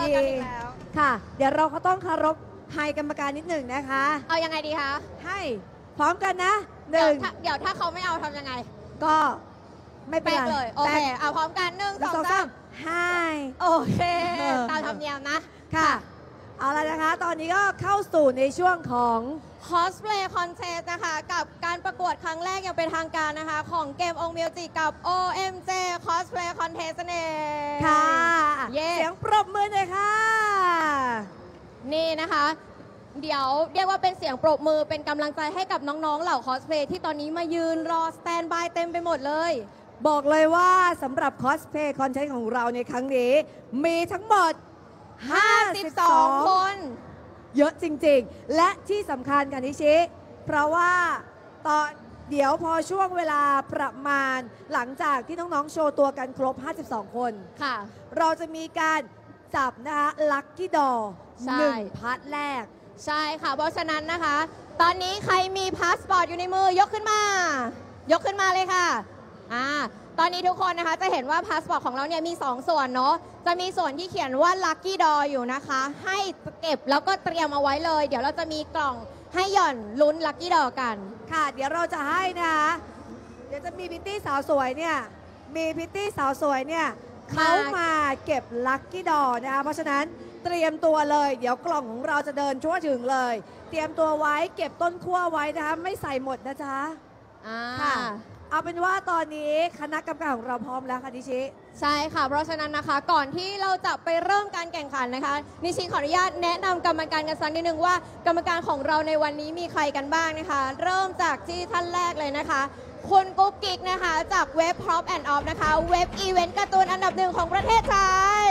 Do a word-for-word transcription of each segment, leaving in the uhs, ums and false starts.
ค่ะเดี๋ยวเราก็ต้องเคารพให้กรรมการนิดหนึ่งนะคะเอายังไงดีคะให้พร้อมกันนะหนึ่งเดี๋ยวถ้าเขาไม่เอาทำยังไงก็ไม่เป็นไรเลยโอเคเอาพร้อมกันหนึ่งสองสามให้โอเคตามธรรมเนียมนะค่ะเอาละนะคะตอนนี้ก็เข้าสู่ในช่วงของ Cosplay Contest นะคะกับการประกวดครั้งแรกอย่างเป็นทางการนะคะของเกมองค์เมียวจิกับ โอ เอ็ม เจ Cosplay Contest นั่นเองค่ะเสียงปรบมือเลยค่ะนี่นะคะเดี๋ยวเรียกว่าเป็นเสียงปรบมือเป็นกำลังใจให้กับน้องๆเหล่าคอสเพลย์ที่ตอนนี้มายืนรอสแตนบายเต็มไปหมดเลยบอกเลยว่าสำหรับคอสเพลย์คอนเทนต์ของเราในครั้งนี้มีทั้งหมดห้าสิบสองคนเยอะจริงๆและที่สำคัญค่ะนิชิเพราะว่าตอนเดี๋ยวพอช่วงเวลาประมาณหลังจากที่น้องๆโชว์ตัวกันครบห้าสิบสองคนค่ะเราจะมีการจับนะคะลัคกี้ดอหนึ่งพาร์ทแรกใช่ค่ะเพราะฉะนั้นนะคะตอนนี้ใครมีพาสปอร์ตอยู่ในมือยกขึ้นมายกขึ้นมาเลยค่ะอ่าตอนนี้ทุกคนนะคะจะเห็นว่าพาสปอร์ตของเราเนี่ยมีสองส่วนเนาะจะมีส่วนที่เขียนว่า Lucky Door อยู่นะคะให้เก็บแล้วก็เตรียมเอาไว้เลยเดี๋ยวเราจะมีกล่องให้หย่อนลุ้น Lucky Door กันค่ะเดี๋ยวเราจะให้นะคะเดี๋ยวจะมีพิตตี้สาวสวยเนี่ยมีพิตตี้สาวสวยเนี่ยเขามาเก็บ Lucky Door นะคะเพราะฉะนั้นเตรียมตัวเลยเดี๋ยวกล่องของเราจะเดินทั่วถึงเลยเตรียมตัวไว้เก็บต้นขั้วไว้นะคะไม่ใส่หมดนะจ๊ะค่ะเอาเป็นว่าตอนนี้คณะกรรมการของเราพร้อมแล้วค่ะนิชิใช่ค่ะเพราะฉะนั้นนะคะก่อนที่เราจะไปเริ่มการแข่งขันนะคะนิชิขออนุญาตแนะนำกรรมการกันสักนิดนึงว่ากรรมการของเราในวันนี้มีใครกันบ้างนะคะเริ่มจากที่ท่านแรกเลยนะคะคุณกุ๊กกิ๊กนะคะจากเว็บ Prop and Off นะคะเว็บอีเวนต์การ์ตูนอันดับหนึ่งของประเทศไทย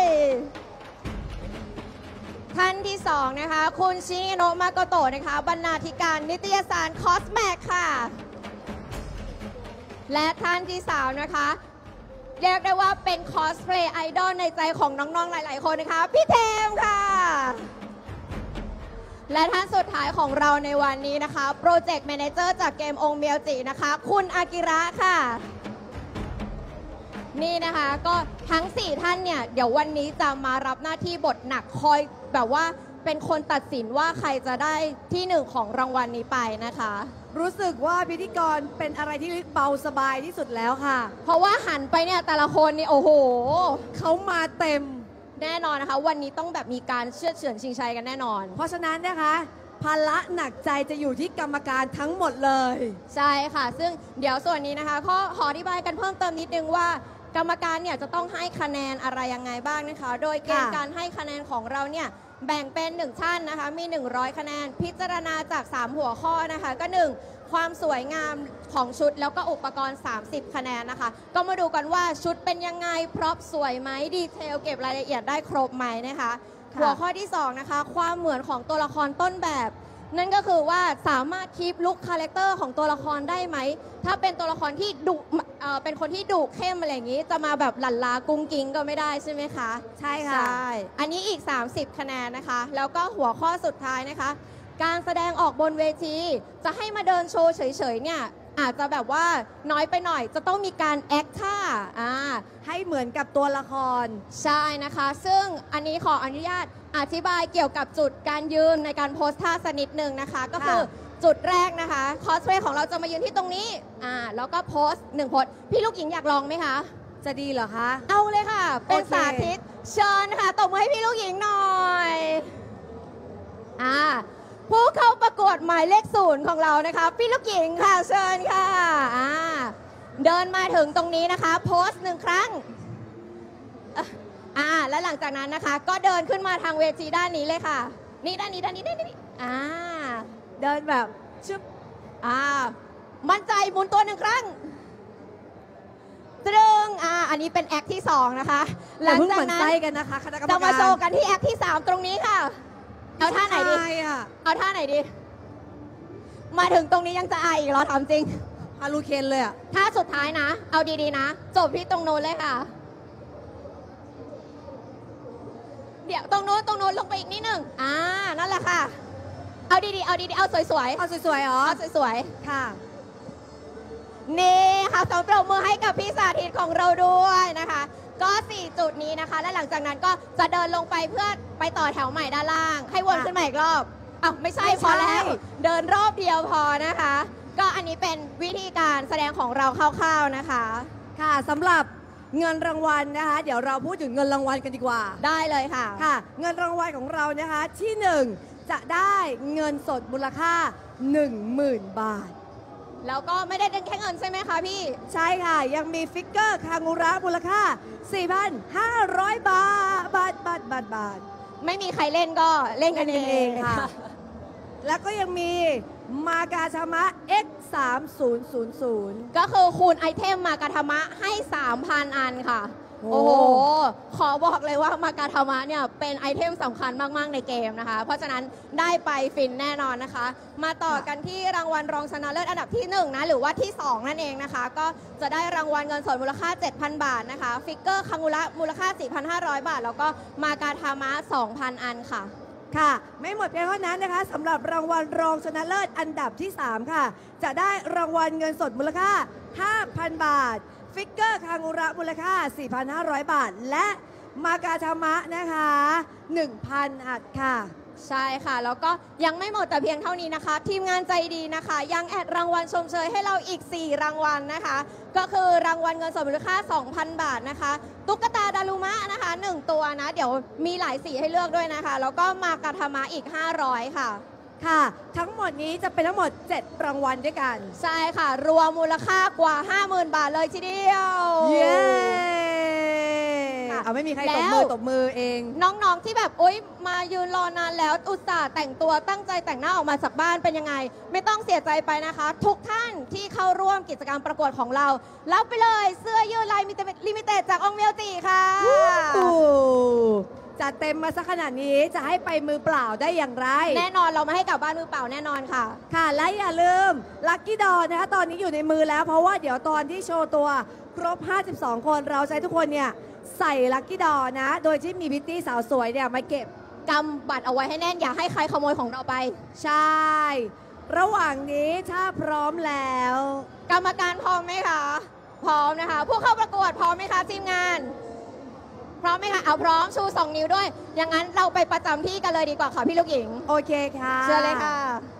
ท่านที่สองนะคะคุณชิโนะมาโกโตะนะคะบรรณาธิการนิตยสาร Cosplay ค่ะและท่านที่สามนะคะเรียกได้ว่าเป็นคอสเพลย์ไอดอลในใจของน้องๆหลายๆคนนะคะพี่เทมค่ะและท่านสุดท้ายของเราในวันนี้นะคะโปรเจกต์แมเนเจอร์จากเกมองค์เมียวจินะคะคุณอากิระค่ะนี่นะคะก็ทั้งสี่ท่านเนี่ยเดี๋ยววันนี้จะมารับหน้าที่บทหนักคอยแบบว่าเป็นคนตัดสินว่าใครจะได้ที่หนึ่งของรางวัลนี้ไปนะคะรู้สึกว่าพิธีกรเป็นอะไรที่เบาสบายที่สุดแล้วค่ะเพราะว่าหันไปเนี่ยแต่ละคนนี่โอ้โหเขามาเต็มแน่นอนนะคะวันนี้ต้องแบบมีการเชื่อเฉือนชิงชัยกันแน่นอนเพราะฉะนั้นนะคะภาระหนักใจจะอยู่ที่กรรมการทั้งหมดเลยใช่ค่ะซึ่งเดี๋ยวส่วนนี้นะคะขอขออธิบายกันเพิ่มเติมนิดนึงว่ากรรมการเนี่ยจะต้องให้คะแนนอะไรยังไงบ้างนะคะโดยเกณฑ์การให้คะแนนของเราเนี่ยแบ่งเป็นหนึ่งชั้นนะคะมีหนึ่งร้อยคะแนนพิจารณาจากสามหัวข้อนะคะก็หนึ่งความสวยงามของชุดแล้วก็อุปกรณ์สามสิบคะแนนนะคะก็มาดูกันว่าชุดเป็นยังไงพร็อพสวยไหมดีเทลเก็บรายละเอียดได้ครบไหมนะคะหัวข้อที่สองนะคะความเหมือนของตัวละครต้นแบบนั่นก็คือว่าสามารถคีปลุคคาแรคเตอร์ของตัวละครได้ไหมถ้าเป็นตัวละครที่ดุเอ่อเป็นคนที่ดุเข้มอะไรอย่างนี้จะมาแบบหลั่นลากุ้งกิ้งก็ไม่ได้ใช่ไหมคะใช่ค่ะใช่อันนี้อีกสามสิบคะแนนนะคะแล้วก็หัวข้อสุดท้ายนะคะการแสดงออกบนเวทีจะให้มาเดินโชว์เฉยๆเนี่ยอาจจะแบบว่าน้อยไปหน่อยจะต้องมีการแอคท่าอ่าให้เหมือนกับตัวละครใช่นะคะซึ่งอันนี้ขออนุญาตอธิบายเกี่ยวกับจุดการยืนในการโพสท่าสักนิดหนึ่งนะคะก็คือจุดแรกนะคะคอสเพลย์ของเราจะมายืนที่ตรงนี้อ่าแล้วก็โพสหนึ่งโพสพี่ลูกหญิงอยากลองไหมคะจะดีเหรอคะเอาเลยค่ะเป็นสาธิตเชิญค่ะตบมือให้พี่ลูกหญิงหน่อยอ่าผู้เข้าประกวดหมายเลขศูนย์ของเรานะคะพี่ลูกหญิงค่ะเชิญค่ะอ่าเดินมาถึงตรงนี้นะคะโพสหนึ่งครั้งอ่าและหลังจากนั้นนะคะก็เดินขึ้นมาทางเวทีด้านนี้เลยค่ะนี่ด้านนี้ด้านนี้ด้านนี้อ่าเดินแบบชึบอ่ามั่นใจหมุนตัวหนึ่งครั้งตรึงอ่าอันนี้เป็นแอคที่สองนะคะหลังจากนั้นกันนะคะคณะกรรมการจะมาโชว์กันที่แอคที่สามตรงนี้ค่ะเอาท่าไหนดีเอาท่าไหนดีมาถึงตรงนี้ยังจะอายอีกเหรอถามจริงฮารูเคนเลยอะท่าสุดท้ายนะเอาดีๆนะจบที่ตรงโน้นเลยค่ะเดี๋ยวตรงโน้นตรงโน้นลงไปอีกนิดหนึ่งอ่านั่นแหละค่ะเอาดีๆเอาดีๆเอาสวยๆเอาสวยๆอ๋อเอาสวยๆค่ะนี่ค่ะสองปรบมือให้กับพี่สาธิตของเราด้วยนะคะก็สี่จุดนี้นะคะและหลังจากนั้นก็จะเดินลงไปเพื่อไปต่อแถวใหม่ด้านล่างให้วนขึ้นมาอีกรอบอ้าวไม่ใช่พอแล้วเดินรอบเดียวพอนะคะก็อันนี้เป็นวิธีการแสดงของเราคร่าวๆนะคะค่ะสำหรับเงินรางวัลนะคะเดี๋ยวเราพูดถึงเงินรางวัลกันดีกว่าได้เลยค่ะค่ะเงินรางวัลของเรานะคะที่หนึ่งจะได้เงินสดมูลค่า หนึ่งหมื่น บาทแล้วก็ไม่ได้แค่เงินใช่ไหมคะพี่ใช่ค่ะยังมีฟิกเกอร์คางูระมูลค่า สี่พันห้าร้อย บาทบาทบาทบาทบาทไม่มีใครเล่นก็เล่นกันเองค่ะแล้วก็ยังมีมากาชามะ เอ็กซ์ สามพันก็คือคูณไอเทมมากาธามะให้ สามพัน อันค่ะโอ้โหขอบอกเลยว่ามากาธามะเนี่ยเป็นไอเทมสำคัญมากๆในเกมนะคะเพราะฉะนั้นได้ไปฟินแน่นอนนะคะมาต่อกันที่รางวัลรองชนะเลิศอันดับที่หนึ่งนะหรือว่าที่สองนั่นเองนะคะก็จะได้รางวัลเงินสดมูลค่า เจ็ดพัน บาทนะคะฟิกเกอร์คังุระมูลค่า สี่พันห้าร้อย บาทแล้วก็มากาธามะ สองพัน อันค่ะค่ะไม่หมดเพียงเท่านั้นนะคะสำหรับรางวัลรองชนะเลิศอันดับที่สามค่ะจะได้รางวัลเงินสดมูลค่า ห้าพัน บาทฟิกเกอร์คางูระมูลค่า สี่พันห้าร้อย บาทและมากาธามะนะคะ หนึ่งพัน อัดค่ะใช่ค่ะแล้วก็ยังไม่หมดแต่เพียงเท่านี้นะคะทีมงานใจดีนะคะยังแอดรางวัลชมเชยให้เราอีกสี่รางวัลนะคะก็คือรางวัลเงินสดมูลค่า สองพัน บาทนะคะตุ๊กตาดารุมะนะคะหนึ่งตัวนะเดี๋ยวมีหลายสีให้เลือกด้วยนะคะแล้วก็มากาธามะอีกห้าร้อยค่ะค่ะทั้งหมดนี้จะเป็นทั้งหมดเจ็ดรางวัลด้วยกันใช่ค่ะรวมมูลค่ากว่า ห้าหมื่น บาทเลยทีเดียวเย้เอาไม่มีใครตบมือตบมือเองน้องๆที่แบบโอ๊ยมายืนรอนานแล้วอุตส่าห์แต่งตัวตั้งใจแต่งหน้าออกมาจากบ้านเป็นยังไงไม่ต้องเสียใจไปนะคะทุกท่านที่เข้าร่วมกิจกรรมประกวดของเรารับไปเลยเสื้อยืดลายลิมิเต็ดจากองเมียวจิค่ะจัดเต็มมาสักขนาดนี้จะให้ไปมือเปล่าได้อย่างไรแน่นอนเราไม่ให้กลับบ้านมือเปล่าแน่นอนค่ะค่ะและอย่าลืมลัคกี้ดอนะคะตอนนี้อยู่ในมือแล้วเพราะว่าเดี๋ยวตอนที่โชว์ตัวครบห้าสิบสองคนเราใช้ทุกคนเนี่ยใส่ลัคกี้ดอนะโดยที่มีพิตตี้สาวสวยเนี่ยมาเก็บกำบัตรเอาไว้ให้แน่นอย่าให้ใครขโมยของเราไปใช่ระหว่างนี้ถ้าพร้อมแล้วกรรมการพร้อมไหมคะพร้อมนะคะผู้เข้าประกวดพร้อมไหมคะทีมงานพร้อมไหมคะเอาพร้อมชูสองนิ้วด้วยอย่างนั้นเราไปประจำที่กันเลยดีกว่าค่ะพี่ลูกหญิงโอเคค่ะเชิญเลยค่ะ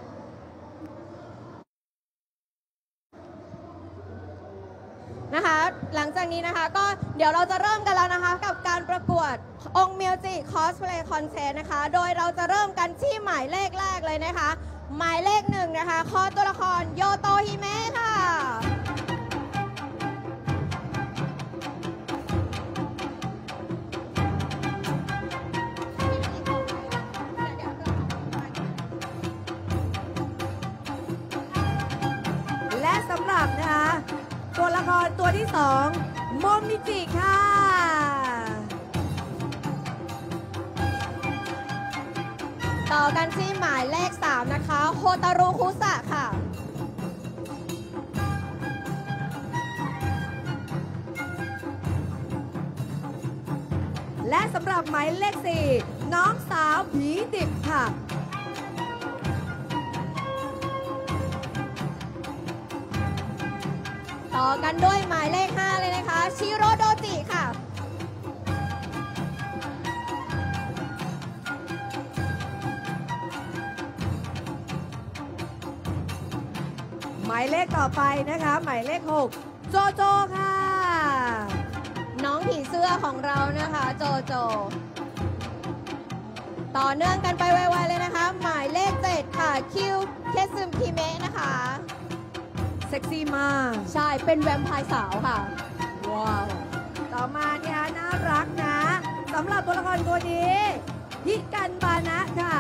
นะคะหลังจากนี้นะคะก็เดี๋ยวเราจะเริ่มกันแล้วนะคะกับการประกวดองเมียวจิคอสเพลย์คอนเทสต์นะคะโดยเราจะเริ่มกันที่หมายเลขแรกเลยนะคะหมายเลขหนึ่งนะคะคอตัวละครโยโตฮิเมะค่ะและสำหรับนะคะตัวละครตัวที่สองโมมิจิค่ะต่อกันที่หมายเลขสามนะคะโฮตารุคุสะค่ะและสำหรับหมายเลขสี่น้องสาวผีดิบค่ะต่อกันด้วยหมายเลขห้าเลยนะคะชิโรโดจิค่ะหมายเลขต่อไปนะคะหมายเลขหกโจโจค่ะน้องผีเสื้อของเรานะคะโจโจต่อเนื่องกันไปไวๆเลยนะคะหมายเลขเจ็ดค่ะคิวเคซึมคิเมะนะคะเซ็กซี่มากใช่เป็นแวมไพร์สาวค่ะว้าวต่อมาเนี่ยน่ารักนะสำหรับตัวละครตัวนี้ฮิกันบานะค่ะ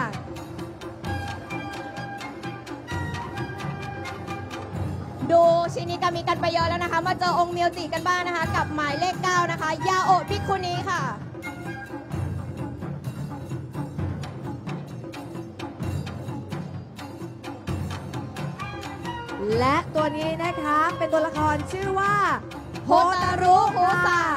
ดูชินิกามิกันไปเยอะแล้วนะคะมาเจอองค์เมียวจิกันบ้างนะคะกับหมายเลขเก้านะคะยาโอะพิคุนิค่ะและตัวนี้นะคะเป็นตัวละครชื่อว่าโฮตารุโฮตา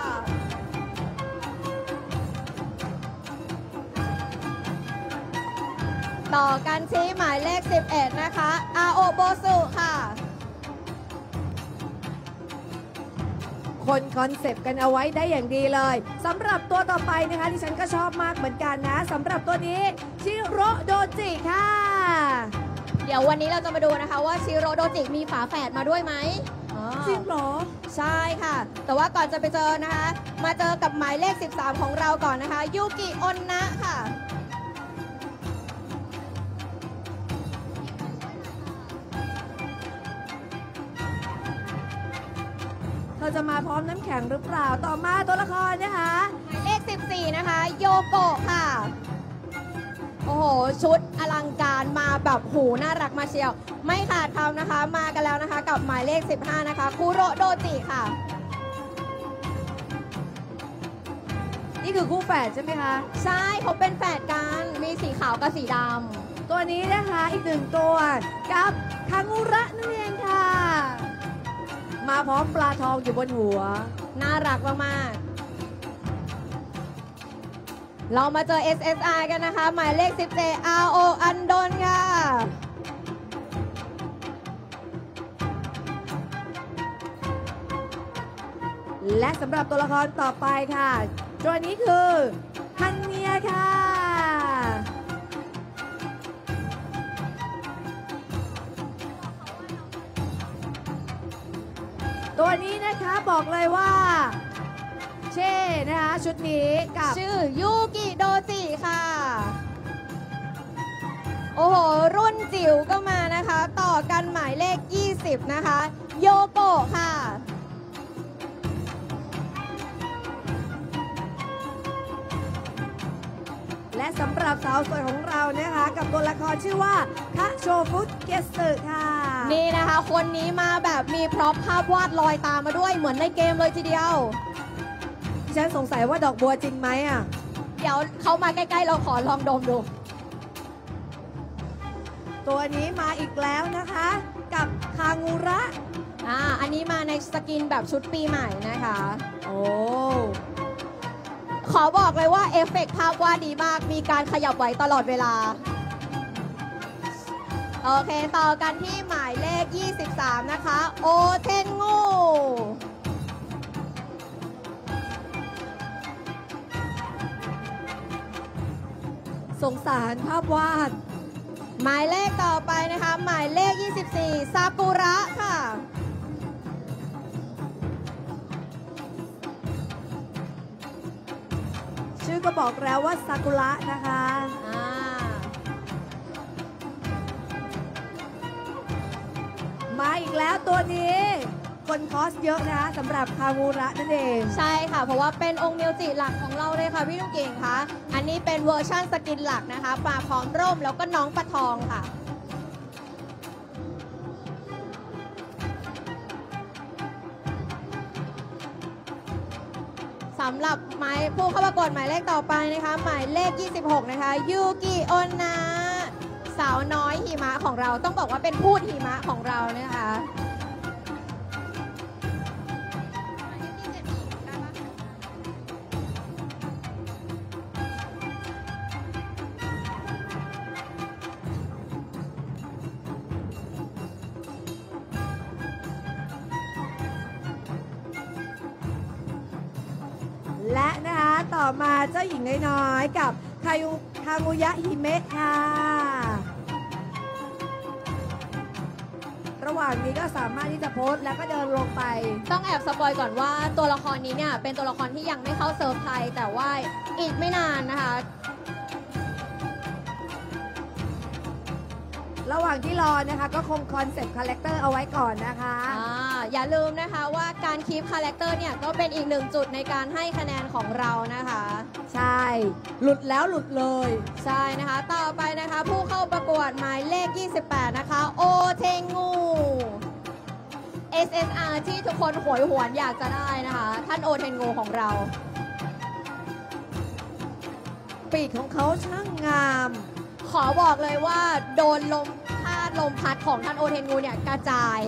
ต่อกันที่หมายเลขสิบเอ็ดนะคะอาโอโบสุค่ะโคคนคอนเซปต์กันเอาไว้ได้อย่างดีเลยสำหรับตัวต่อไปนะคะที่ฉันก็ชอบมากเหมือนกันนะสำหรับตัวนี้ชิโร่โดจิค่ะเดี๋ยววันนี้เราจะมาดูนะคะว่าชิโร่โดจิมีฝาแฝดมาด้วยไหมจริงเหรอใช่ค่ะแต่ว่าก่อนจะไปเจอนะคะมาเจอกับหมายเลขสิบสามของเราก่อนนะคะยูกิออนนะค่ะเธอจะมาพร้อมน้ำแข็งหรือเปล่าต่อมาตัวละครนะคะหมายเลขสิบสี่นะคะโยโกะค่ะโอ้โหชุดอลังการมาแบบหูน่ารักมาเชียวไม่ขาดคำนะคะมากันแล้วนะคะกับหมายเลขสิบห้านะคะคุโรโดจิค่ะนี่คือคู่แฝดใช่ไหมคะใช่เขาเป็นแฝดกันมีสีขาวกับสีดำตัวนี้นะคะอีกหนึ่งตัวกับคางูระนั่นเองค่ะมาพร้อมปลาทองอยู่บนหัวน่ารักมากๆเรามาเจอ เอส เอส อาร์ กันนะคะหมายเลขสิบเจ็ด อาร์ โอ อันดนค่ะและสำหรับตัวละครต่อไปค่ะตัวนี้คือฮันเนียค่ะตัวนี้นะคะบอกเลยว่าเช่นะคะชุดนี้กับชื่อยูกิโดจิค่ะโอ้โหรุ่นจิ๋วก็มานะคะต่อกันหมายเลขยี่สิบนะคะโยโกะค่ะและสำหรับสาวสวยของเรานะคะกับตัวละครชื่อว่าคาโชฟุเกสึค่ะนี่นะคะคนนี้มาแบบมีพร็อพภาพวาดลอยตามมาด้วยเหมือนในเกมเลยทีเดียวฉันสงสัยว่าดอกบัวจริงไหมอ่ะเดี๋ยวเขามาใกล้ๆเราขอลองดมดูตัวนี้มาอีกแล้วนะคะกับคางูระอ่าอันนี้มาในสกินแบบชุดปีใหม่นะคะโอ้ขอบอกเลยว่าเอฟเฟกต์ภาพวาดดีมากมีการขยับไหวตลอดเวลาโอเคต่อกันที่หมายเลขยี่สิบสามนะคะโอเทนงูสงสารภาพวาดหมายเลขต่อไปนะคะหมายเลขยี่สิบสี่ซากุระค่ะชื่อก็บอกแล้วว่าซากุระนะคะมาอีกแล้วตัวนี้คนคอสเยอะนะคะสำหรับคางูระนั่นเองใช่ค่ะเพราะว่าเป็นองค์มิวจิหลักของเราเลยค่ะพี่ลูกเก่งคะอันนี้เป็นเวอร์ชั่นสกินหลักนะคะปลาพร้อมร่มแล้วก็น้องปลาทองค่ะสำหรับหมายผู้เข้าประกวดหมายเลขต่อไปนะคะหมายเลขยี่สิบหกนะคะยูกิโอนนะสาวน้อยหิมะของเราต้องบอกว่าเป็นพูดหิมะของเรานะคะและนะคะต่อมาเจ้าหญิงน้อยๆกับคายุคางูยะฮิเมะค่ะระหว่างนี้ก็สามารถที่จะโพสต์แล้วก็เดินลงไปต้องแอบสปอยก่อนว่าตัวละครนี้เนี่ยเป็นตัวละครที่ยังไม่เข้าเซิร์ฟไทยแต่ว่าอีกไม่นานนะคะระหว่างที่รอนะคะก็คงคอนเซ็ปต์คาแรคเตอร์เอาไว้ก่อนนะคะอ่าอย่าลืมนะคะว่าการคีปคาแรคเตอร์เนี่ยก็เป็นอีกหนึ่งจุดในการให้คะแนนของเรานะคะใช่หลุดแล้วหลุดเลยใช่นะคะต่อไปนะคะผู้เข้าประกวดหมายเลขยี่สิบแปดนะคะโอเทงู เอส เอส อาร์ ที่ทุกคนโหยหวนอยากจะได้นะคะท่านโอเทงูของเราปีกของเขาช่างงามขอบอกเลยว่าโดนลมพัดลมพัดของท่านโอเทงูเนี่ยกระจาย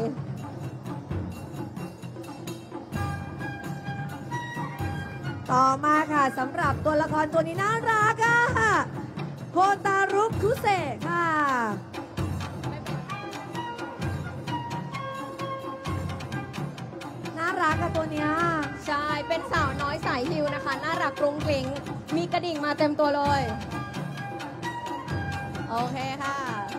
ต่อมาค่ะสำหรับตัวละครตัวนี้น่ารักอะโคตารุคุเซะค่ะน่ารักอะตัวเนี้ยใช่เป็นสาวน้อยสายฮิวนะคะน่ารักกรุ้งกริ้งมีกระดิ่งมาเต็มตัวเลยโอเคค่ะ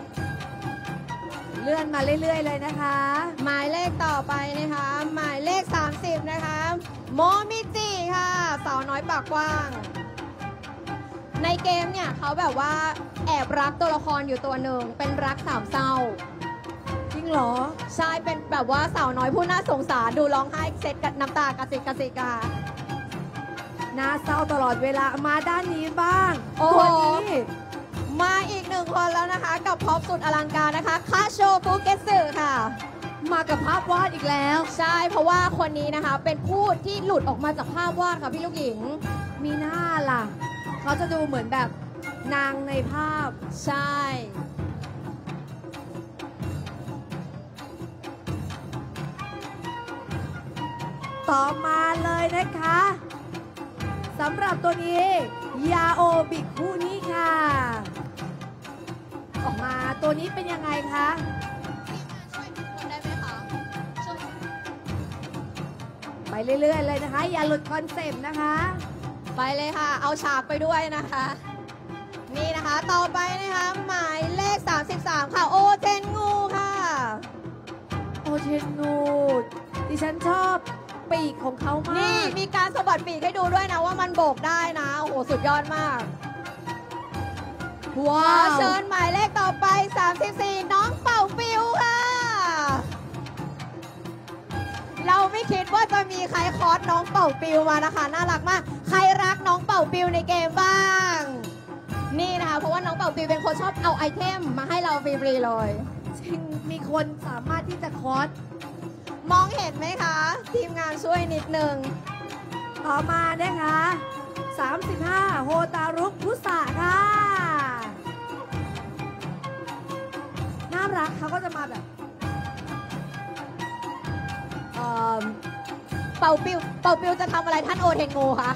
เลื่อนมาเรื่อยๆเลยนะคะหมายเลขต่อไปนะคะหมายเลขสามสิบนะคะโมมิจิค่ะสาวน้อยปากกว้างในเกมเนี่ยเขาแบบว่าแอบรักตัวละครอยู่ตัวหนึ่งเป็นรักสามเศร้าจริงเหรอใช่เป็นแบบว่าสาวน้อยผู้น่าสงสารดูร้องไห้เซ็ตกับน้ำตากระสิกกระสิกค่ะน่าเศร้าตลอดเวลามาด้านนี้บ้างโอ้โหมาอีกหนึ่งคนแล้วนะคะกับพ็อปสุดอลังการนะคะคาโชฟุเกสึค่ะมากับภาพวาดอีกแล้วใช่เพราะว่าคนนี้นะคะเป็นผู้ที่หลุดออกมาจากภาพวาดค่ะพี่ลูกหญิงมีหน้าล่ะเขาจะดูเหมือนแบบนางในภาพใช่ต่อมาเลยนะคะสำหรับตัวนี้ยาโอบิคุนี่ค่ะออกมาตัวนี้เป็นยังไงคะช่วยทุกคนได้ไหมคะไปเรื่อยๆเลยนะคะอย่าหลุดคอนเซปต์นะคะไปเลยค่ะเอาฉากไปด้วยนะคะนี่นะคะต่อไปนะคะหมายเลขสามสิบสามค่ะโอเทนงูค่ะโอเทนงูดิฉันชอบปีกของเขามากนี่มีการสะบัดปีกให้ดูด้วยนะว่ามันโบกได้นะโอ้โหสุดยอดมากว้าวเชิญหมายเลขต่อไปสามสิบสี่น้องเป่าปิวค่ะเราไม่คิดว่าจะมีใครคอสน้องเป่าปิวมานะคะน่ารักมากใครรักน้องเป่าปิวในเกมบ้างนี่นะคะเพราะว่าน้องเป่าปิวเป็นคนชอบเอาไอเทมมาให้เราฟรีๆเลยจริงมีคนสามารถที่จะคอสมองเห็นไหมคะทีมงานช่วยนิดนึงต่อมานะคะสามสิบห้าโฮตารุคุสะค่ะน่ารักเขาก็จะมาแบบเอ่อเป่าปิวเป่าปิวจะทำอะไรท่านโอเทนโงคะ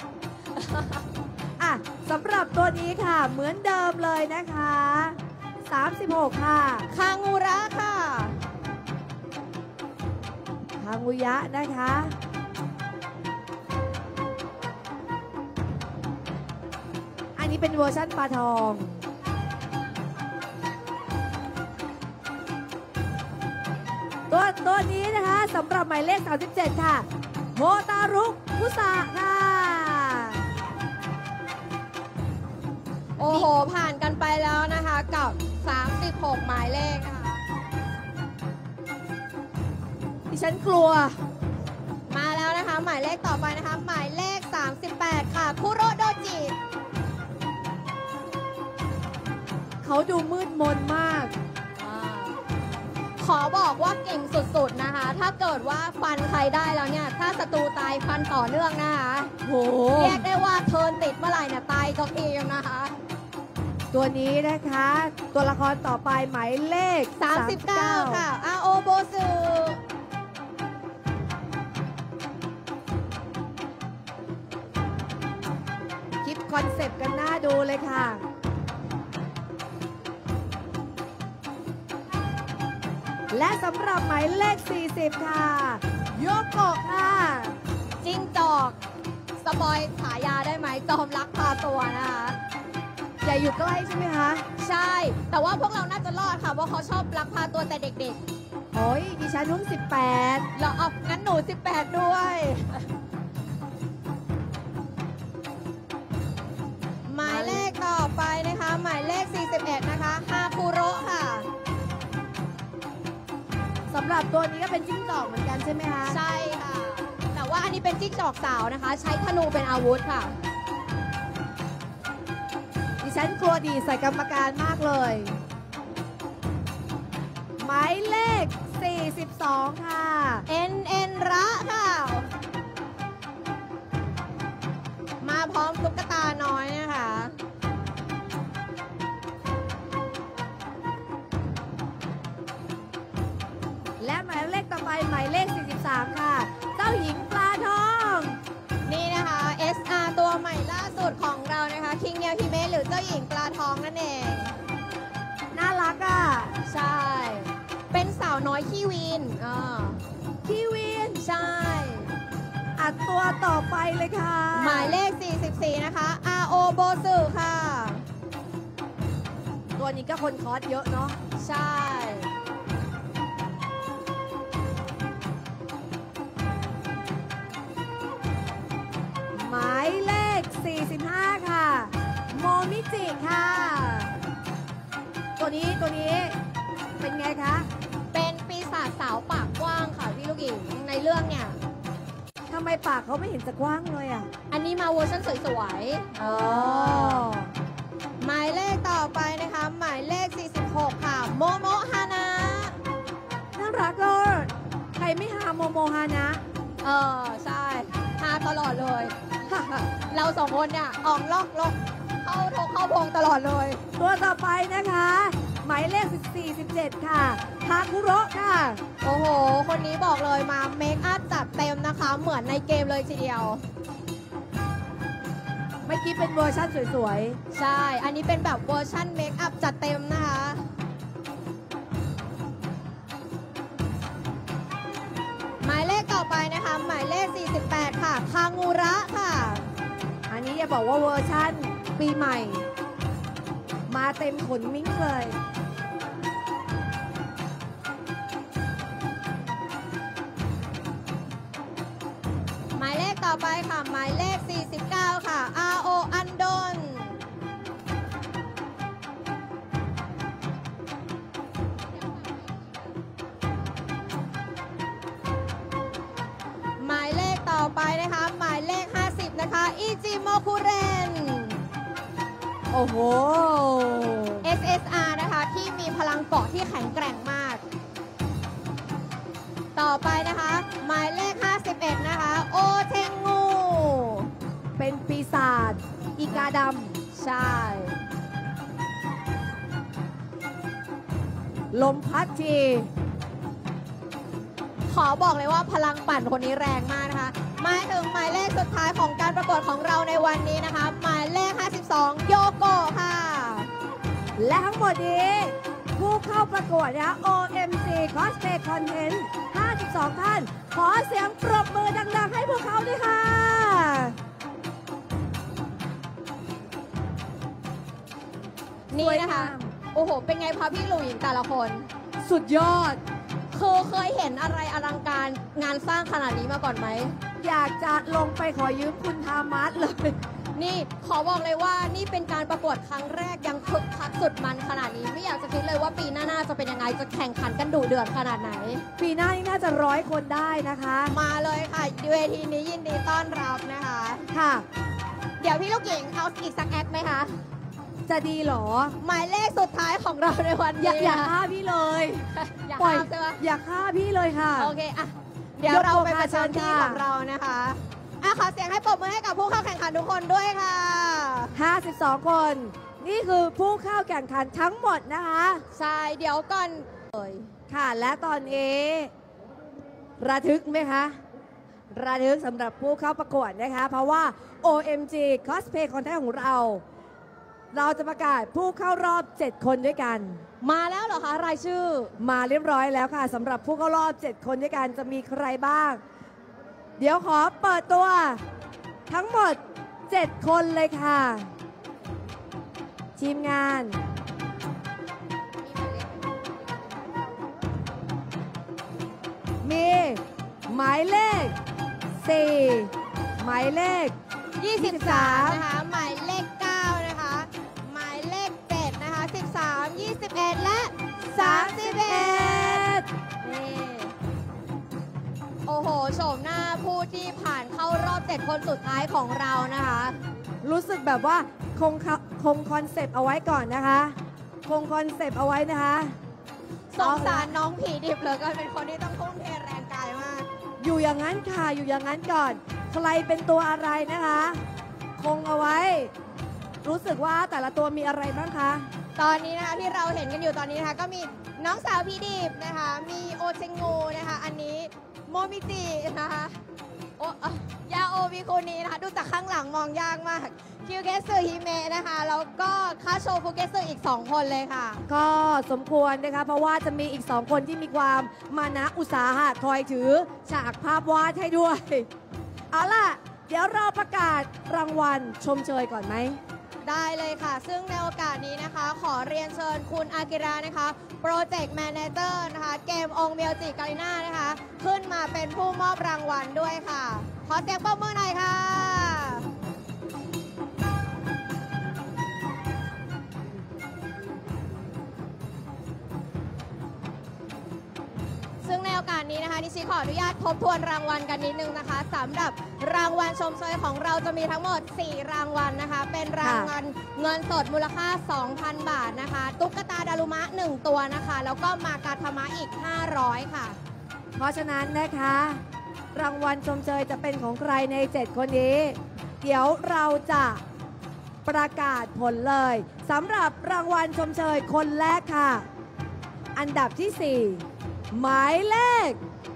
อ่ะสำหรับตัวนี้ค่ะเหมือนเดิมเลยนะคะสามสิบหกค่ะคางูระค่ะคางูยะนะคะอันนี้เป็นเวอร์ชั่นปลาทองตัวตัวนี้นะคะสำหรับหมายเลขสามสิบเจ็ดค่ะโฮตารุคุสะค่ะโอ้โหผ่านกันไปแล้วนะคะกับสามสิบหกหมายเลขค่ะดิฉันกลัวมาแล้วนะคะหมายเลขต่อไปนะคะหมายเลขสามสิบแปดค่ะคุโรโดจิเขาดูมืดมนมากขอบอกว่าเก่งสุดๆนะคะถ้าเกิดว่าฟันใครได้แล้วเนี่ยถ้าศัตรูตายฟันต่อเนื่องนะคะโหเรียกได้ว่าเทิร์นติดเมื่อไหร่เนี่ยตายก็เองนะคะตัวนี้นะคะตัวละครต่อไปหมายเลขสามสิบเก้าค่ะอาโอโบสึคลิปคอนเซปต์กันน่าดูเลยค่ะและสำหรับหมายเลขสี่สิบค่ะโยโกะค่ะจิ้งจอกสปอยฉายาได้ไหมจอมลักพาตัวนะคะอย่าอยู่ใกล้ใช่ไหมคะใช่แต่ว่าพวกเราน่าจะรอดค่ะเพราะเขาชอบลักพาตัวแต่เด็กๆโอ้ยดิฉันเพิ่งสิบแปดเราเอางั้นหนูสิบแปดด้วยหมายเลขต่อไปนะคะหมายเลขสี่สิบเอ็ดนะคะฮาคุโระค่ะสำหรับตัวนี้ก็เป็นจิ้งจอกเหมือนกันใช่ไหมคะใช่ค่ะแต่ว่าอันนี้เป็นจิ้งจอกสาวนะคะใช้ธนูเป็นอาวุธค่ะดิฉันกลัวดีใส่กรรมการมากเลยหมายเลขสี่สิบสองค่ะเอ็นเอ็นระค่ะมาพร้อมตุ๊กตาน้อยนะคะและหมายเลขต่อไปหมายเลขสี่สิบสามค่ะเจ้าหญิงปลาทองนี่นะคะ เอส อาร์ ตัวใหม่ล่าสุดของเรานะคะคิงเนียฮิเมะหรือเจ้าหญิงปลาทองนั่นเองน่ารักอ่ะใช่เป็นสาวน้อยขี้วีนอ่าขี้วีนใช่ออัดตัวต่อไปเลยค่ะหมายเลข สี่สิบสี่ นะคะอาโอโบสึค่ะตัวนี้ก็คนคอสเยอะเนาะใช่หมายเลข สี่สิบห้า ค่ะโมมิจิค่ะ ตัวนี้ตัวนี้เป็นไงคะเป็นปีศาจสาวปากกว้างค่ะพี่ลูกหญิงในเรื่องเนี่ยทำไมปากเขาไม่เห็นจะกว้างเลยอ่ะอันนี้มาเวอร์ชันสวยอ๋อๆ หมายเลขต่อไปนะคะ หมายเลข สี่สิบหก ค่ะ โมโมฮานะน่ารักก็ใครไม่หาโมโมฮานะเออ ใช่ฮาตลอดเลย เราสองคนเนี่ย ออกลอกลกเข้าทกเข้าพงตลอดเลยตัวต่อไปนะคะ หมายเลข สี่สิบเจ็ด ค่ะทาคุโระค่ะโอ้โห คนนี้บอกเลยมาเมคอัพจัดเต็มนะคะ เหมือนในเกมเลยทีเดียวเมื่อกี้เป็นเวอร์ชันสวยใช่ อันนี้เป็นแบบเวอร์ชั่นเมคอัพจัดเต็มนะคะ หมายเลขต่อไปนะคะ หมายเลข สี่สิบแปด ค่ะ คางูระค่ะๆ อันนี้อย่าบอกว่าเวอร์ชันปีใหม่ มาเต็มขนมิ้งเลยหมายเลขต่อไปค่ะ หมายเลข สี่สิบเก้า ค่ะ อาโอ อันดน หมายเลขต่อไปนะคะ หมายเลข ห้าสิบ นะคะ อิจิโมคุเรนโอ้โหเอส เอส อาร์ นะคะ ที่มีพลังเกาะที่แข็งแกร่งมาก ต่อไปนะคะ หมายเลข ห้าสิบเอ็ด นะคะ โอเทงงูเป็นปีศาจอีกาดใช่ำลมพัดทีขอบอกเลยว่าพลังปั่นคนนี้แรงมากนะคะ มาถึงหมายเลขสุดท้ายของการประกวดของเราในวันนี้นะคะ หมายเลข ห้าสิบสอง โยโกะค่ะและทั้งหมดนี้ผู้เข้าประกวดนะ โอ เอ็ม จี Cosplay Content ห้าสิบสอง ท่าน ขอเสียงปรบมือดังๆให้พวกเขาด้วยค่ะนี่นะคะ โอ้โห เป็นไงคะพี่หลุยแต่ละคนสุดยอดคือเคยเห็นอะไรอลังการงานสร้างขนาดนี้มาก่อนไหมอยากจะลงไปขอยืมคุณธามัสเลยนี่ขอบอกเลยว่านี่เป็นการประกวดครั้งแรกยังคึกคักสุดมันขนาดนี้ ไม่อยากจะคิดเลยว่าปีหน้าๆจะเป็นยังไงจะแข่งขันกันดุเดือดขนาดไหนปีหน้านี่น่าจะร้อยคนได้นะคะมาเลยค่ะเวทีนี้ยินดีต้อนรับนะคะค่ะเดี๋ยวพี่ลูกหญิงเอาอีกสักแอคไหมคะจะดีเหรอหมายเลขสุดท้ายของเราในวันอย่านี้อย่านะฆ่าพี่เลยอย่าปล่อยห้ามใช่ไหมอย่าฆ่าพี่เลยค่ะโอเคอะเดี๋ยวเราไปประชันที่ยกตัวค่ะของเรานะคะอ่ะขอเสียงให้ปรบมือให้กับผู้เข้าแข่งขันทุกคนด้วยค่ะห้าสิบสอง คน นี่คือผู้เข้าแข่งขันทั้งหมดนะคะใช่เดี๋ยวก่อนเลยค่ะ และตอนนี้ระทึกไหมคะ ระทึกสำหรับผู้เข้าประกวดนะคะ เพราะว่า โอ เอ็ม จี Cosplay Contest ของเรา เราจะประกาศผู้เข้ารอบ เจ็ด คนด้วยกันมาแล้วเหรอคะรายชื่อมาเรียบร้อยแล้วค่ะสำหรับผู้เข้ารอบ เจ็ด คนด้วยกันจะมีใครบ้าง เดี๋ยวขอเปิดตัวทั้งหมด เจ็ด คนเลยค่ะ ทีมงาน มีหมายเลข สี่ หมายเลขยี่สิบสาม นะคะ หมายเลข เก้า นะคะ หมายเลข เจ็ด นะคะ สิบสาม ยี่สิบเอ็ด และ สามสิบเอ็ด นี่ โอ้โห โฉมหน้าผู้ที่ผ่านเข้ารอบ เจ็ด คนสุดท้ายของเรานะคะรู้สึกแบบว่าคงคงคอนเซปต์เอาไว้ก่อนนะคะ คงคอนเซปต์เอาไว้นะคะสงสารน้องผีดิบเหลือเกินเป็นคนที่ต้องทุ่มเทแรงกายมากอยู่อย่างนั้นค่ะ อยู่อย่างนั้นก่อน ใครเป็นตัวอะไรนะคะ คงเอาไว้ รู้สึกว่าแต่ละตัวมีอะไรบ้างคะตอนนี้นะคะที่เราเห็นกันอยู่ตอนนี้นะคะก็มีน้องสาวพี่ดิบนะคะ มีโอเชงงูนะคะ อันนี้โมมิจินะคะโออ่ะยาโอมิคุนี้นะคะ ดูจากข้างหลังมองยากมากคิวเกสึฮิเมะนะคะ แล้วก็คาโชฟุเกสึอีก สอง คนเลยค่ะก็สมควรนะคะ เพราะว่าจะมีอีกสองคนที่มีความมานะอุตสาหะคอยถือฉากภาพวาดให้ด้วยเอาล่ะ เดี๋ยวเราประกาศรางวัลชมเชยก่อนไหมได้เลยค่ะ ซึ่งในโอกาสนี้นะคะ ขอเรียนเชิญคุณอากิระนะคะโปรเจกต์แมเนเจอร์นะคะเกมองเมียวจิการีน่านะคะขึ้นมาเป็นผู้มอบรางวัลด้วยค่ะ ขอเสียงปรบมือหน่อยค่ะ ซึ่งในโอกาสนี้นะคะนิชิขออนุญาตทบทวนรางวัลกันนิดนึงนะคะสำหรับรางวัลชมเชยของเราจะมีทั้งหมดสี่รางวัลนะคะเป็นรางวัลเงินสดมูลค่า สองพัน บาทนะคะตุ๊กตาดารุมะหนึ่งตัวนะคะแล้วก็มากาทามะอีกห้าร้อยค่ะเพราะฉะนั้นนะคะรางวัลชมเชยจะเป็นของใครในเจ็ดคนนี้เดี๋ยวเราจะประกาศผลเลยสำหรับรางวัลชมเชยคนแรกค่ะอันดับที่สี่หมายเลข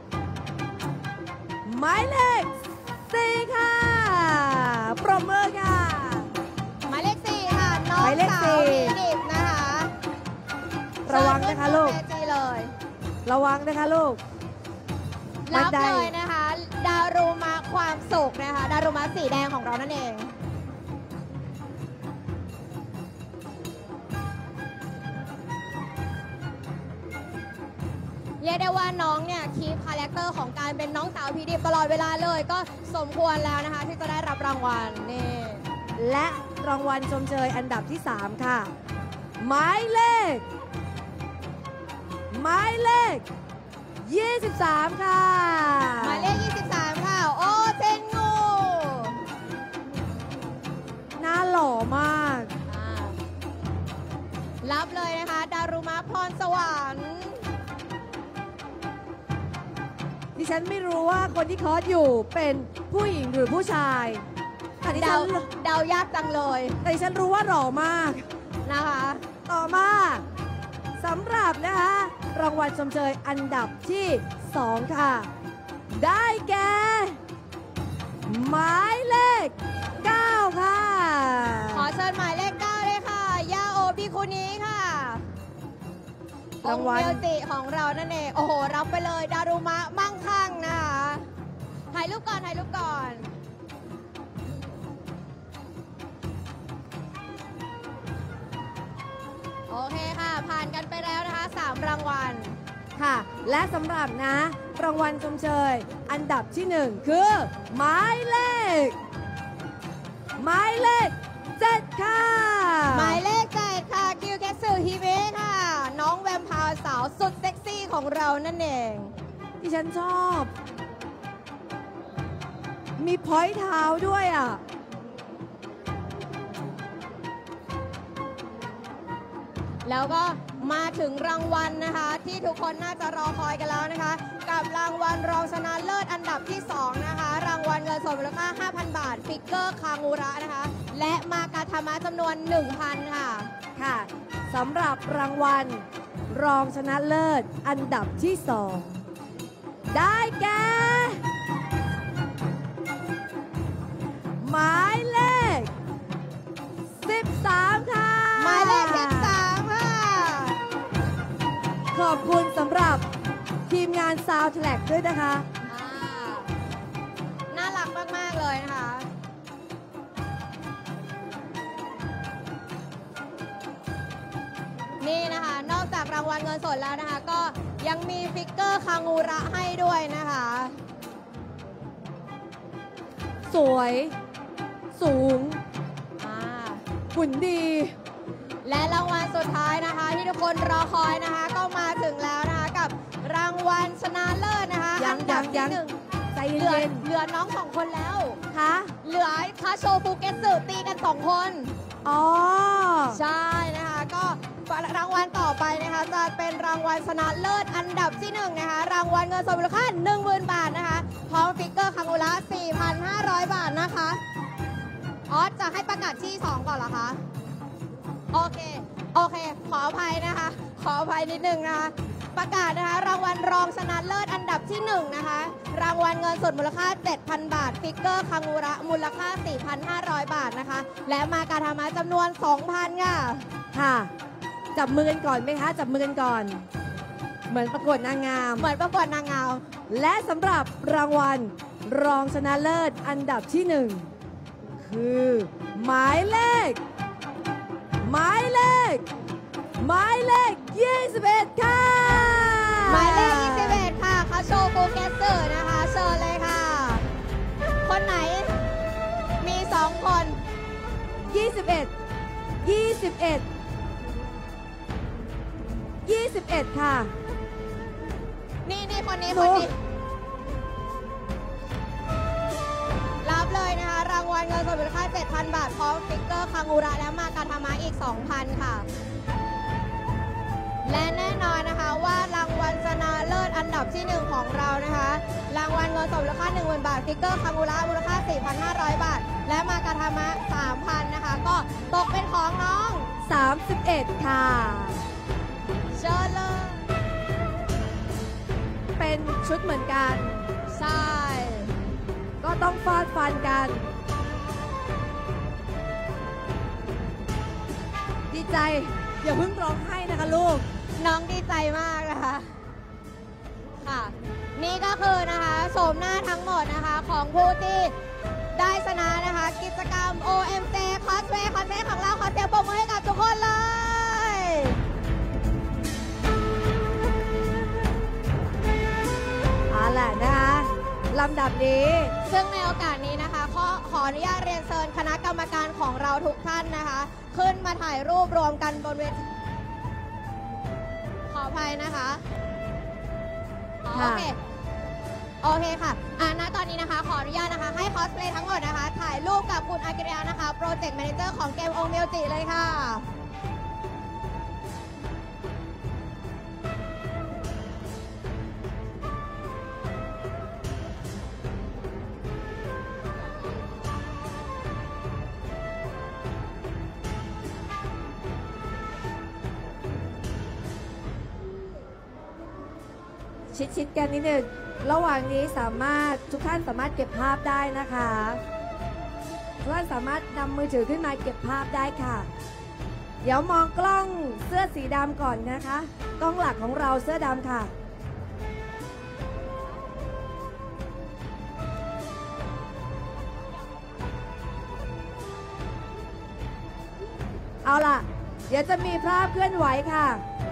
หมายเลขสี่ค่ะปรบมือค่ะหมายเลขสี่ค่ะน้องสาวมีดิบนะคะระวังนะคะลูกเลยระวังนะคะลูกรับเลยนะคะดารุมะความสุขนะคะดารุมะสีแดงของเรานั่นเองเรียกได้ว่าน้องเนี่ยคีปคาแรคเตอร์ของการเป็นน้องสาวพีดิบตลอดเวลาเลยก็สมควรแล้วนะคะที่จะได้รับรางวัลนี่และรางวัลชมเชยอันดับที่สามค่ะหมายเลขหมายเลขยี่สิบสามค่ะหมายเลขยี่สิบสามค่ะโอเทนงูหน้าหล่อมากรับเลยนะคะดารุมะพรสวรรค์ดิฉันไม่รู้ว่าคนที่คอสอยู่เป็นผู้หญิงหรือผู้ชายแต่ดิฉันเดายากจังเลยแต่ดิฉันรู้ว่าหล่อมากนะคะต่อมาสำหรับนะคะรางวัลชมเชยอันดับที่สองค่ะได้แก่หมายเลขเก้าค่ะขอเชิญหมายเลขเก้าเลยค่ะยาโอบิคุนิค่ะรางวัลเมลจิของเรานั่นเองโอ้โหรับไปเลยดารุมะมั่งคั่งนะคะถ่ายรูปก่อนถ่ายรูปก่อนโอเคค่ะผ่านกันไปแล้วนะคะสามรางวัลค่ะและสำหรับนะรางวัลชมเชยอันดับที่หนึ่งคือหมายเลขหมายเลขเจ็ดค่ะหมายเลขเจ็ดค่ะคิวเคสึฮิเมะค่ะน้องแวมไพร์สาวสุดเซ็กซี่ของเรานั่นเองที่ฉันชอบมีพอยต์เท้าด้วยอ่ะแล้วก็มาถึงรางวัลนะคะที่ทุกคนน่าจะรอคอยกันแล้วนะคะกับรางวัลรองชนะเลิศอันดับที่สองนะคะรางวัลเงินสดมูลค่า ห้าพัน บาทฟิกเกอร์คางูระนะคะและมากาทามะจำนวน หนึ่งพัน ค่ะค่ะสำหรับรางวัลรองชนะเลิศอันดับที่สองได้แก่หมายเลขสิบสามค่ะหมายเลขสิบสามค่ะขอบคุณสำหรับทีมงานซาวด์แทร็กด้วยนะคะน่ารักมากๆเลยนะคะนี่นะคะนอกจากรางวัลเงินสดแล้วนะคะก็ยังมีฟิกเกอร์คางูระให้ด้วยนะคะสวยสูงหุ่นดีและรางวัลสุดท้ายนะคะที่ทุกคนรอคอยนะคะก็มาถึงแล้วนะคะกับรางวัลชนะเลิศนะคะอันดับที่หนึ่งใจเย็นเหลือน้องสองคนแล้วคะเหลือคาโชฟูเกสึตีกันสองคนอ๋อใช่นะคะก็รางวัลต่อไปนะคะจะเป็นรางวัลชนะเลิศอันดับที่หนึ่งนะคะรางวัลเงินสดมูลค่า หนึ่งหมื่น บาทนะคะพร้อมฟิกเกอร์คางูระ สี่พันห้าร้อย บาทนะคะอ๋อจะให้ประกาศที่สองก่อนเหรอคะโอเคโอเคขออภัยนะคะขออภัยนิดนึงนะคะประกาศนะคะรางวัลรองชนะเลิศอันดับที่หนึ่งนะคะรางวัลเงินสดมูลค่า เจ็ดพัน บาทฟิกเกอร์คางูระมูลค่า สี่พันห้าร้อย บาทนะคะและมากาทามะจำนวน สองพัน ค่ะค่ะจับมือกันก่อนไหมคะจับมือกันก่อนเหมือนประกวดนางงามเหมือนประกวดนางงามและสำหรับรางวัลรองชนะเลิศอันดับที่หนึ่งคือหมายเลขหมายเลขหมายเลขยี่สิบเอ็ดค่ะหมายเลขยี่สิบเอ็ดค่ะคาโชฟูเกตสึนะคะเชิญเลยค่ะคนไหนมีสองคนยี่สิบเอ็ด ยี่สิบเอ็ด ยี่สิบเอ็ดค่ะนี่นี่คนนี้คนนี้รับเลยนะคะรางวัลเงินสดมูลค่า เจ็ดพัน บาทพร้อมสติ๊กเกอร์คังอุระและมากาทามะอีก สองพัน ค่ะและแน่นอนนะคะว่ารางวัลชนะเลิศอันดับที่หนึ่งของเรานะคะรางวัลเงินสดมูลค่า หนึ่งหมื่น บาทสติ๊กเกอร์คังอุระมูลค่า สี่พันห้าร้อย บาทและมากาทามะ สามพัน นะคะก็ตกเป็นของน้องสามสิบเอ็ดค่ะเชิญเลยเป็นชุดเหมือนกันใช่ก็ต้องฟาดฟันกันดีใจอย่าเพิ่งร้องไห้นะคะลูกน้องดีใจมากนะคะค่ะนี่ก็คือนะคะโฉมหน้าทั้งหมดนะคะของผู้ที่ได้ชนะนะคะกิจกรรม โอ เอ็ม เจ Cosplay Cosplay ของเราขอเสียงปรบมือให้กับทุกคนเลยเอาล่ะนะคะลำดับนี้ซึ่งในโอกาสนี้นะคะขอขออนุญาตเรียนเชิญคณะกรรมการของเราทุกท่านนะคะขึ้นมาถ่ายรูปรวมกันบนเวทีขออภัยนะคะโอเคโอเคค่ะอ่าณตอนนี้นะคะขออนุญาตนะคะให้คอสเพลย์ทั้งหมดนะคะถ่ายรูปกับคุณอากิริยะนะคะโปรเจกต์แมเนเจอร์ของเกมโอเมลจิเลยค่ะชิดๆกันนิดนึงระหว่างนี้สามารถทุกท่านสามารถเก็บภาพได้นะคะทุกท่านสามารถนำมือถือขึ้นมาเก็บภาพได้ค่ะเดี๋ยวมองกล้องเสื้อสีดำก่อนนะคะกล้องหลักของเราเสื้อดำค่ะเอาล่ะเดี๋ยวจะมีภาพเคลื่อนไหวค่ะ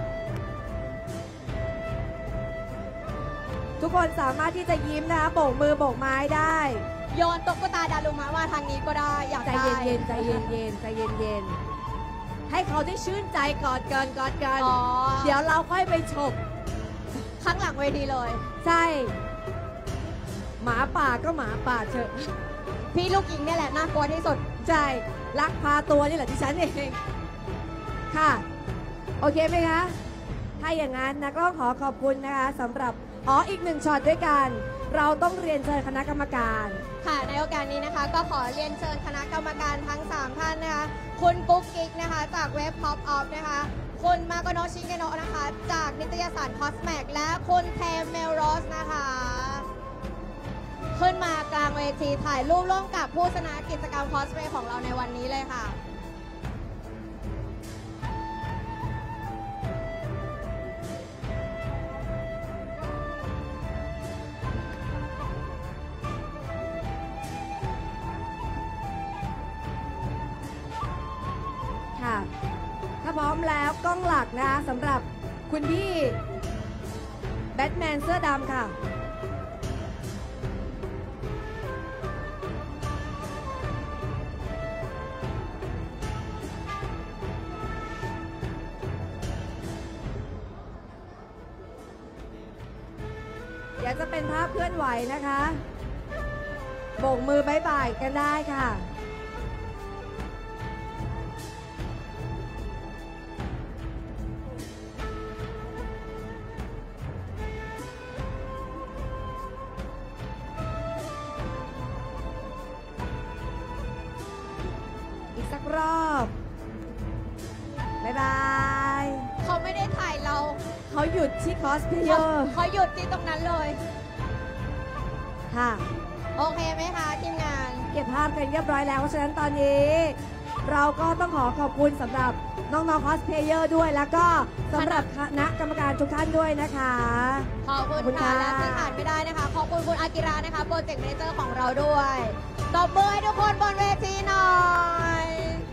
ทุกคนสามารถที่จะยิ้มนะคะโบกมือโบกไม้ได้โยนตุ๊กตาดารุมะมาทางนี้ก็ได้อยากใจเย็นๆใจเย็นๆใจเย็นๆให้เขาได้ชื่นใจกอดกันกอดกันเดี๋ยวเราค่อยไปฉกข้างหลังเวทีเลยใช่หมาป่าก็หมาป่าเถอะพี่ลูกหญิงเนี่ยแหละน่ากลัวที่สุดใช่ลักพาตัวนี่แหละที่ฉันเองค่ะโอเคไหมคะถ้าอย่างนั้นนะก็ขอขอบคุณนะคะสำหรับอ๋ออีกหนึ่งช็อตด้วยกันเราต้องเรียนเชิญคณะกรรมการค่ะในโอกาสนี้นะคะก็ขอเรียนเชิญคณะกรรมการทั้งสามท่านนะคะคุณกุ๊กกิ๊กนะคะจากเว็บ Pop Off นะคะคุณมาโกโนะชิเกโนะนะคะจากนิตยสาร Cosmac และคุณเทมเมลโรสนะคะขึ้นมากลางเวทีถ่ายรูปร่วมกับผู้ชนะกิจกรรม Cosplay ของเราในวันนี้เลยค่ะถ้าพร้อมแล้วกล้องหลักนะคะสำหรับคุณพี่แบทแมนเสื้อดำค่ะเดี๋ยวจะเป็นภาพเคลื่อนไหวนะคะโบกมือบายบายกันได้ค่ะรอบบายบายเขาไม่ได้ถ่ายเราเขาหยุดที่คอสเพลเยอร์เขาหยุดที่ตรงนั้นเลยค่ะโอเคไหมคะทีมงานเก็บภาพกันเรียบร้อยแล้วเพราะฉะนั้นตอนนี้เราก็ต้องขอขอบคุณสำหรับน้องๆคอสเพลเยอร์ด้วยแล้วก็สำหรับคณะกรรมการทุกท่านด้วยนะคะขอบคุณค่ะและที่ขาดไม่ได้นะคะขอบคุณคุณอากิระนะคะโปรเจกต์แมเนเจอร์ของเราด้วยตบมือให้ทุกคนบนเวทีหน่อย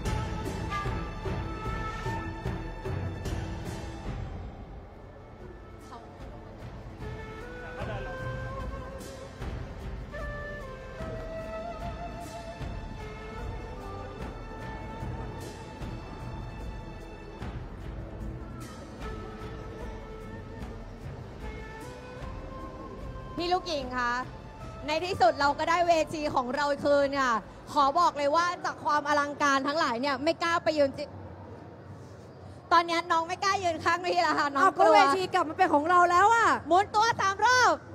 พี่ลูกหญิงคะในที่สุดเราก็ได้เวทีของเราคืนเนี่ยขอบอกเลยว่าจากความอลังการทั้งหลายเนี่ยไม่กล้าไปยืนจิตอนนี้น้องไม่กล้ายืนข้างพี่แล้วค่ะน้องเอากก็ลัวเวทีกลับมาเป็นของเราแล้วอะหมุนตัวสามรอบ